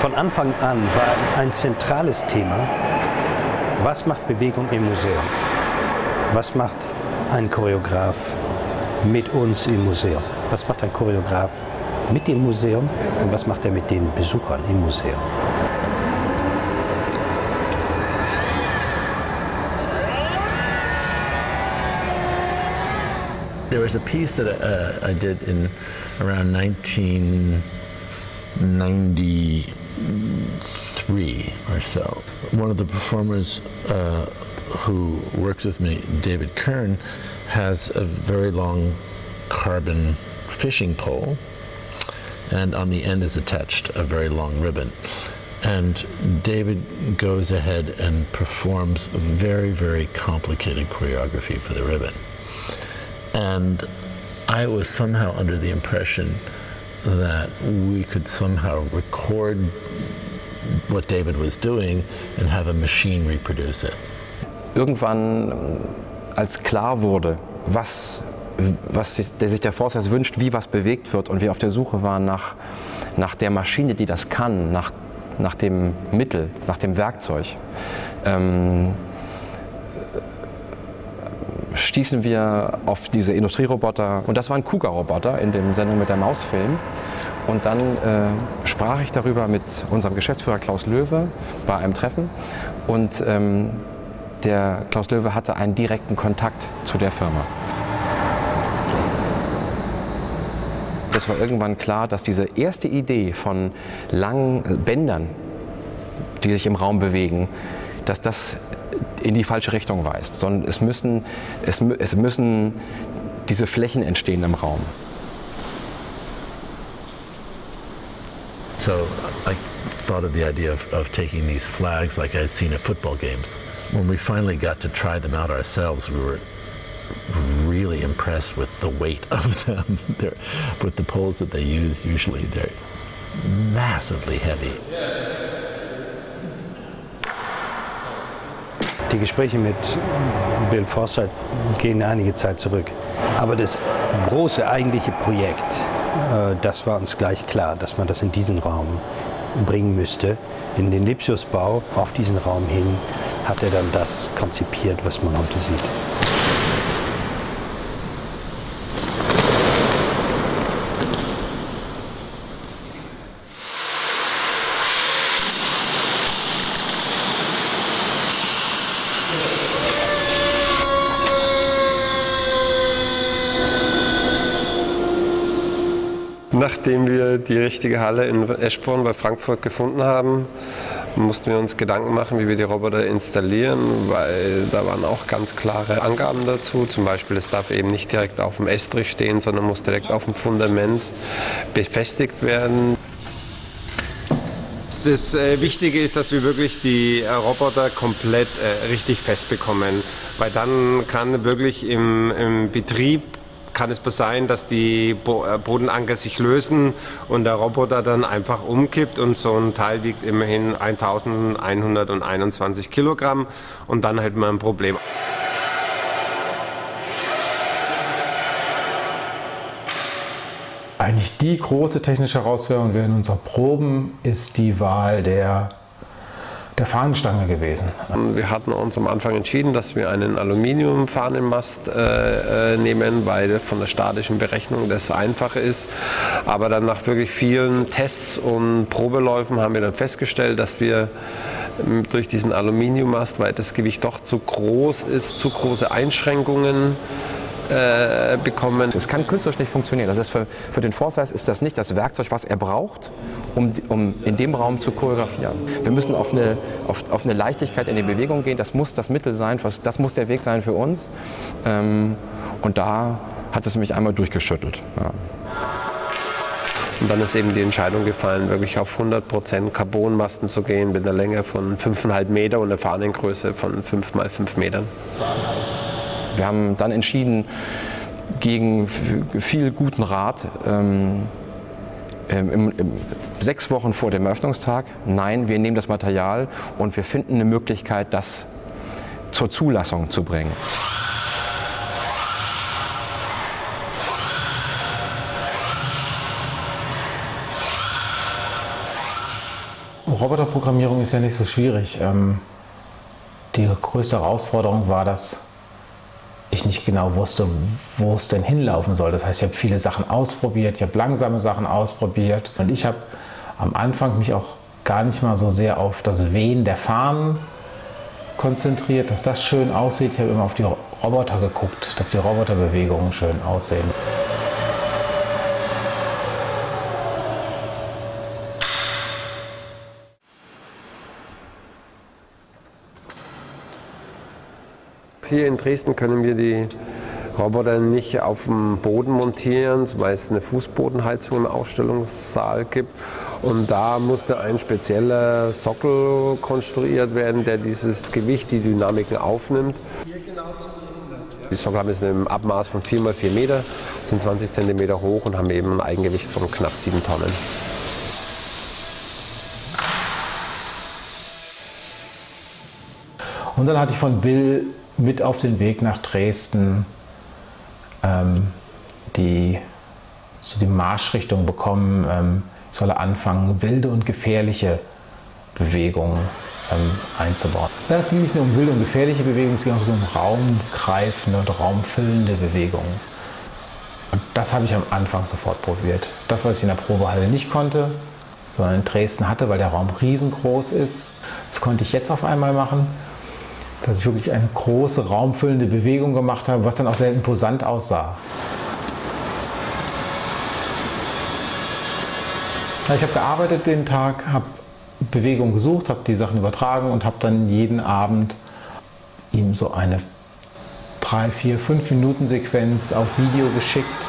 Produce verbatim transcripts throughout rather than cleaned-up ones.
Von Anfang an war ein zentrales Thema, was macht Bewegung im Museum? Was macht ein Choreograf mit uns im Museum? Was macht ein Choreograf mit dem Museum und was macht er mit den Besuchern im Museum? There was a piece that uh, I did in around nineteen ninety-three or so. One of the performers uh, who works with me, David Kern, has a very long carbon fishing pole, and on the end is attached a very long ribbon. And David goes ahead and performs a very, very complicated choreography for the ribbon. And I was somehow under the impression that we could somehow record what David was doing and have a machine reproduce it. Irgendwann, als klar wurde, was, was sich, der, sich der Forsthaus wünscht, wie was bewegt wird und wir auf der Suche waren nach, nach der Maschine, die das kann, nach, nach dem Mittel, nach dem Werkzeug, ähm, stießen wir auf diese Industrieroboter und das war ein KUKA-Roboter in dem Sendung mit der Maus-Film. Und dann äh, sprach ich darüber mit unserem Geschäftsführer Klaus Löwe bei einem Treffen und ähm, der Klaus Löwe hatte einen direkten Kontakt zu der Firma. Es war irgendwann klar, dass diese erste Idee von langen Bändern, die sich im Raum bewegen, dass das in die falsche Richtung weist, sondern es müssen, es, es müssen diese Flächen entstehen im Raum. So I thought of the idea of, of taking these flags like I'd seen at football games. When we finally got to try them out ourselves, we were really impressed with the weight of them. They're, with the poles that they use, usually they're massively heavy. Die Gespräche mit Bill Forsyth gehen einige Zeit zurück. Aber das große eigentliche Projekt, äh, das war uns gleich klar, dass man das in diesen Raum bringen müsste. In den Lipsiusbau, auf diesen Raum hin, hat er dann das konzipiert, was man heute sieht. Nachdem wir die richtige Halle in Eschborn bei Frankfurt gefunden haben, mussten wir uns Gedanken machen, wie wir die Roboter installieren, weil da waren auch ganz klare Angaben dazu. Zum Beispiel, es darf eben nicht direkt auf dem Estrich stehen, sondern muss direkt auf dem Fundament befestigt werden. Das äh, Wichtige ist, dass wir wirklich die äh, Roboter komplett äh, richtig fest bekommen, weil dann kann wirklich im, im Betrieb kann es sein, dass die Bodenanker sich lösen und der Roboter dann einfach umkippt und so ein Teil wiegt immerhin eintausendeinhunderteinundzwanzig Kilogramm und dann hätten wir ein Problem. Eigentlich die große technische Herausforderung während unserer Proben ist die Wahl der der Fahnenstange gewesen. Wir hatten uns am Anfang entschieden, dass wir einen Aluminiumfahnenmast äh, nehmen, weil von der statischen Berechnung das einfach ist. Aber dann nach wirklich vielen Tests und Probeläufen haben wir dann festgestellt, dass wir durch diesen Aluminiummast, weil das Gewicht doch zu groß ist, zu große Einschränkungen Äh, bekommen. Es kann künstlerisch nicht funktionieren. Das ist für, für den Forsyth ist das nicht das Werkzeug, was er braucht, um, um in dem Raum zu choreografieren. Wir müssen auf eine, auf, auf eine Leichtigkeit in die Bewegung gehen. Das muss das Mittel sein, was, das muss der Weg sein für uns. Ähm, und da hat es mich einmal durchgeschüttelt. Ja. Und dann ist eben die Entscheidung gefallen, wirklich auf hundert Prozent Carbonmasten zu gehen mit einer Länge von fünf Komma fünf Meter und einer Fahnengröße von fünf mal fünf Metern. Wir haben dann entschieden, gegen viel guten Rat, ähm, im, im, sechs Wochen vor dem Eröffnungstag, nein, wir nehmen das Material und wir finden eine Möglichkeit, das zur Zulassung zu bringen. Roboterprogrammierung ist ja nicht so schwierig. Ähm, die größte Herausforderung war, dass ich nicht genau wusste, wo es denn hinlaufen soll. Das heißt, ich habe viele Sachen ausprobiert, ich habe langsame Sachen ausprobiert und ich habe am Anfang mich auch gar nicht mal so sehr auf das Wehen der Fahnen konzentriert, dass das schön aussieht. Ich habe immer auf die Roboter geguckt, dass die Roboterbewegungen schön aussehen. Hier in Dresden können wir die Roboter nicht auf dem Boden montieren, weil es eine Fußbodenheizung im Ausstellungssaal gibt. Und da musste ein spezieller Sockel konstruiert werden, der dieses Gewicht, die Dynamiken aufnimmt. Die Sockel haben jetzt ein Abmaß von vier mal vier Meter, sind zwanzig Zentimeter hoch und haben eben ein Eigengewicht von knapp sieben Tonnen. Und dann hatte ich von Bill mit auf den Weg nach Dresden ähm, die, so die Marschrichtung bekommen, ähm, ich solle anfangen, wilde und gefährliche Bewegungen ähm, einzubauen. Ja, es ging nicht nur um wilde und gefährliche Bewegungen, es ging auch so um raumgreifende und raumfüllende Bewegungen. Und das habe ich am Anfang sofort probiert. Das, was ich in der Probehalle nicht konnte, sondern in Dresden hatte, weil der Raum riesengroß ist, das konnte ich jetzt auf einmal machen. Dass ich wirklich eine große, raumfüllende Bewegung gemacht habe, was dann auch sehr imposant aussah. Ich habe gearbeitet den Tag, habe Bewegung gesucht, habe die Sachen übertragen und habe dann jeden Abend ihm so eine drei, vier, fünf Minuten Sequenz auf Video geschickt.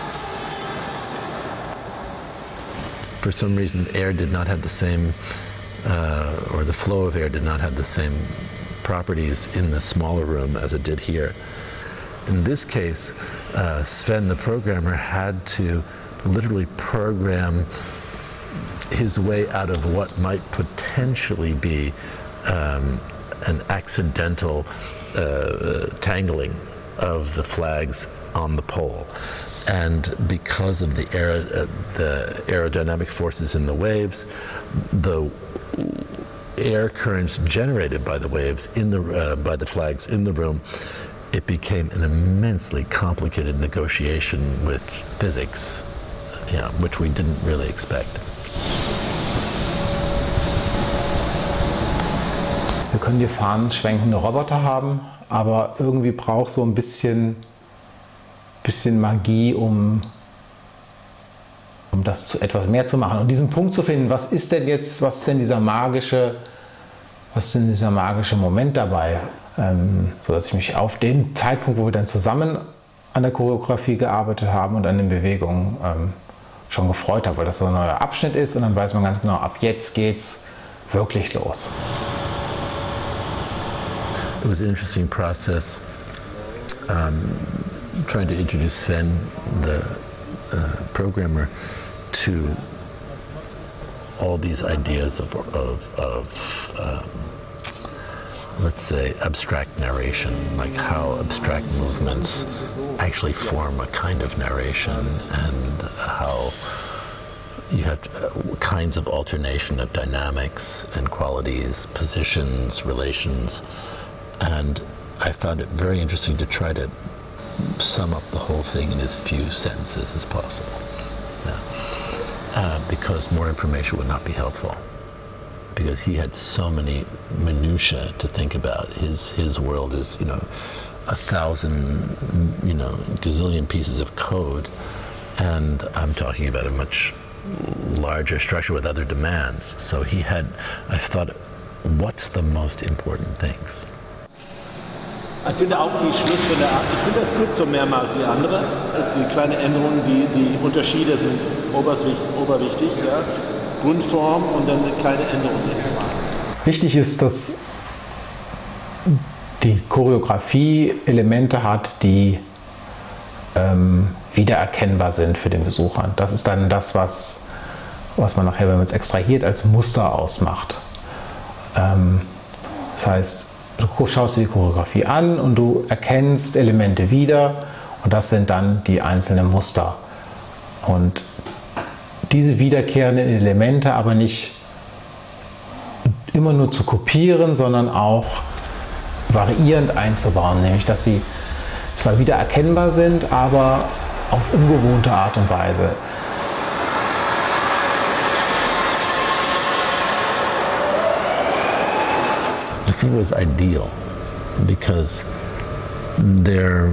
For some reason, air did not have the same, uh, or the flow of air did not have the same properties in the smaller room as it did here. In this case, uh, Sven, the programmer, had to literally program his way out of what might potentially be um, an accidental uh, tangling of the flags on the pole. And because of the, aer uh, the aerodynamic forces in the waves, the air currents generated by the waves in the uh, by the flags in the room, it became an immensely complicated negotiation with physics, yeah, which we didn't really expect. Wir können hier fahnenschwenkende Roboter haben, aber irgendwie braucht so ein bisschen, bisschen Magie, um um das zu etwas mehr zu machen und diesen Punkt zu finden, was ist denn jetzt, was ist denn dieser magische, was ist denn dieser magische Moment dabei, ähm, so dass ich mich auf den Zeitpunkt, wo wir dann zusammen an der Choreografie gearbeitet haben und an den Bewegungen ähm, schon gefreut habe, weil das so ein neuer Abschnitt ist und dann weiß man ganz genau, ab jetzt geht's wirklich los. It was an interesting process, um, trying to introduce Sven, the uh, programmer, to all these ideas of, of, of um, let's say, abstract narration, like how abstract movements actually form a kind of narration, and how you have to, uh, kinds of alternation of dynamics and qualities, positions, relations, and I found it very interesting to try to sum up the whole thing in as few sentences as possible, yeah. uh, because more information would not be helpful. Because he had so many minutiae to think about. His his world is, you know, a thousand, you know, gazillion pieces of code, and I'm talking about a much larger structure with other demands. So he had, I thought, what's the most important things? Ich finde auch die Schlusswende, ich finde das gut so mehrmals die andere. Das sind kleine Änderungen, die, die Unterschiede sind oberwichtig. Ja. Grundform und dann eine kleine Änderung. Wichtig ist, dass die Choreografie Elemente hat, die ähm, wiedererkennbar sind für den Besucher. Das ist dann das, was, was man nachher, wenn man es extrahiert, als Muster ausmacht. Ähm, das heißt, du schaust dir die Choreografie an und du erkennst Elemente wieder und das sind dann die einzelnen Muster. Und diese wiederkehrenden Elemente aber nicht immer nur zu kopieren, sondern auch variierend einzubauen, nämlich dass sie zwar wieder erkennbar sind, aber auf ungewohnte Art und Weise. I think it was ideal because they're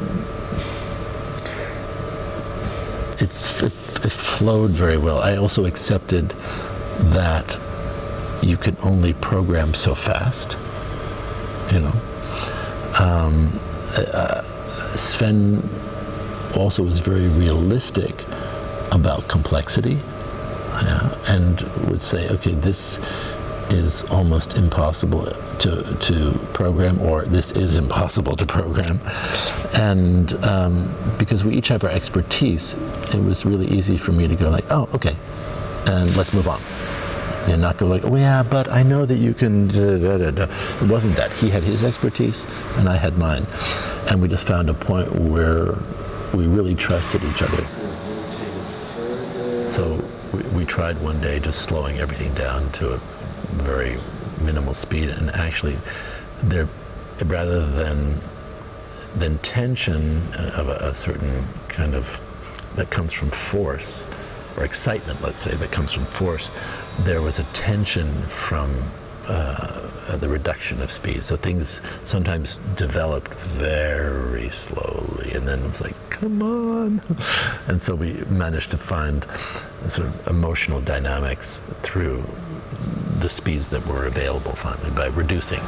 it, it, it flowed very well. I also accepted that you could only program so fast, you know. Um, uh, Sven also was very realistic about complexity, yeah, and would say, okay, this is almost impossible to, to program, or this is impossible to program. And um, because we each have our expertise, it was really easy for me to go like, oh, okay, and let's move on. And not go like, oh yeah, but I know that you can, da, da, da, da. It wasn't that. He had his expertise and I had mine. And we just found a point where we really trusted each other. So we, we tried one day just slowing everything down to a very minimal speed, and actually there, rather than than tension of a, a certain kind of that comes from force, or excitement, let's say, that comes from force, there was a tension from uh, the reduction of speed. So things sometimes developed very slowly, and then it was like, come on. And so we managed to find sort of emotional dynamics through the speeds that were available finally by reducing.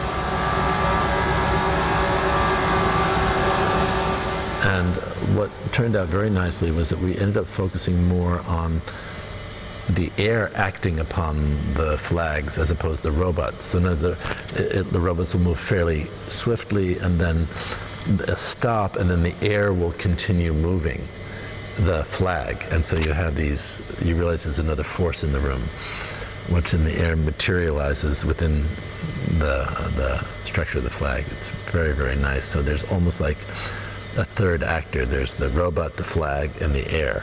And what turned out very nicely was that we ended up focusing more on the air acting upon the flags as opposed to robots. So now the, it, the robots will move fairly swiftly, and then a stop, and then the air will continue moving the flag. And so you have these, you realize there's another force in the room. What's in the air materializes within the, the structure of the flag. It's very, very nice. So there's almost like a third actor. There's the robot, the flag, and the air.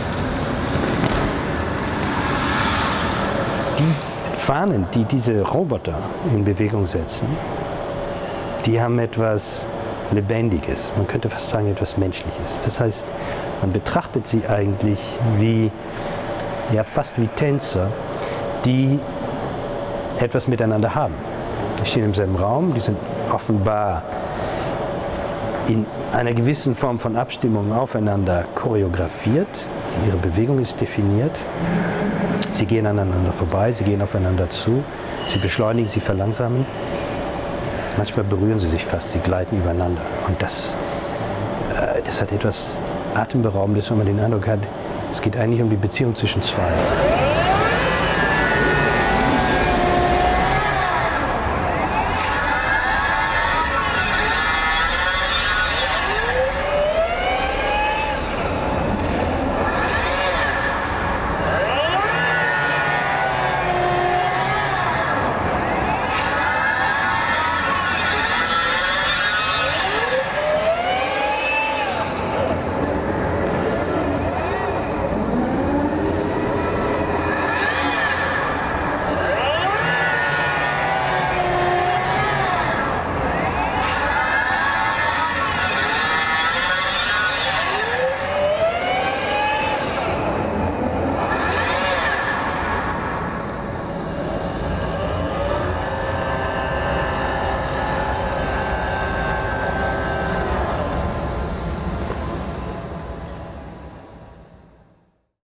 Die Fahnen, die diese Roboter in Bewegung setzen, die haben etwas Lebendiges. Man könnte fast sagen, etwas Menschliches. Das heißt, man betrachtet sie eigentlich wie, ja, fast wie Tänzer, die etwas miteinander haben. Die stehen im selben Raum, die sind offenbar in einer gewissen Form von Abstimmung aufeinander choreografiert. Ihre Bewegung ist definiert. Sie gehen aneinander vorbei, sie gehen aufeinander zu, sie beschleunigen, sie verlangsamen. Manchmal berühren sie sich fast, sie gleiten übereinander. Und das, äh, das hat etwas Atemberaubendes, wenn man den Eindruck hat, es geht eigentlich um die Beziehung zwischen zwei.